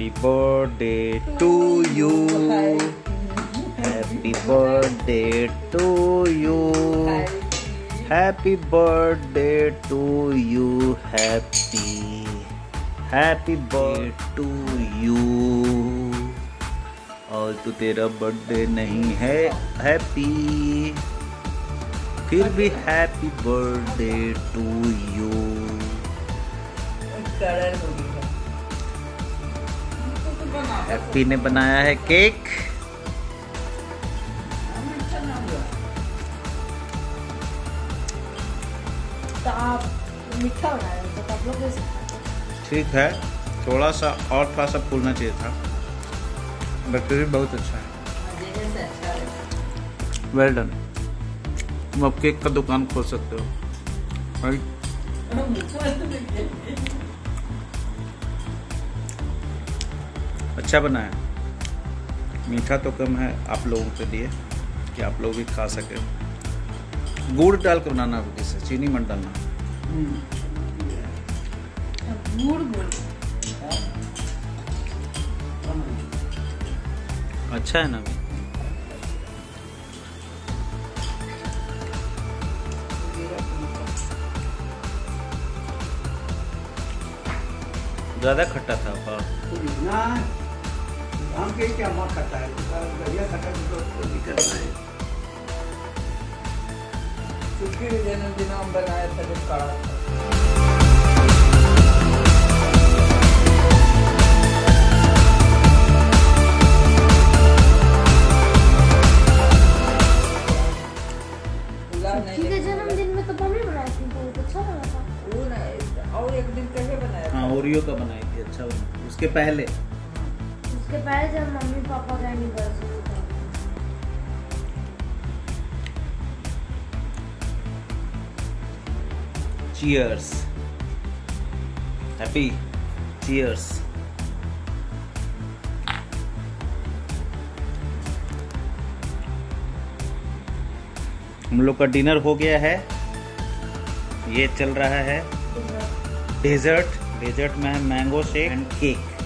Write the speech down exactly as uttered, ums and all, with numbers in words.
Happy birthday to you. Happy birthday to you. Happy birthday to you. Happy Happy birthday to you. और तो तेरा birthday नहीं है happy, फिर भी happy birthday to you. Happy ने बनाया है केक। तो आप मीठा बनाए तो आप लोग ठीक है, थोड़ा सा और थोड़ा सा फूलना चाहिए था, बट फिर भी बहुत अच्छा है। Well done. तुम अब केक का दुकान खोल सकते हो भाई। अच्छा बना है, मीठा तो कम है आप लोगों के लिए कि आप लोग भी खा सके। गुड़ डाल के बनाना, जैसे चीनी मत डालना। गुड़ गुड़ अच्छा है ना भी। ज्यादा खट्टा था ना, हम के क्या मत खट्टा है, बढ़िया खट्टा तो दिक्कत नहीं। चुटकी जन्मदिन हम बनाया था जब काढ़ा था। जन्मदिन में तो मम्मी बनाई थी, बहुत अच्छा बना था। वो ना और एक दिन पहले बनाया था। हाँ, ओरियो का बनाई थी, अच्छा बना। उसके पहले उसके पहले जब मम्मी पापा का एनिवर्सरी था। Cheers, happy cheers. हम लोग का डिनर हो गया है, ये चल रहा है डेजर्ट। डेजर्ट में है मैंगो शेक एंड केक।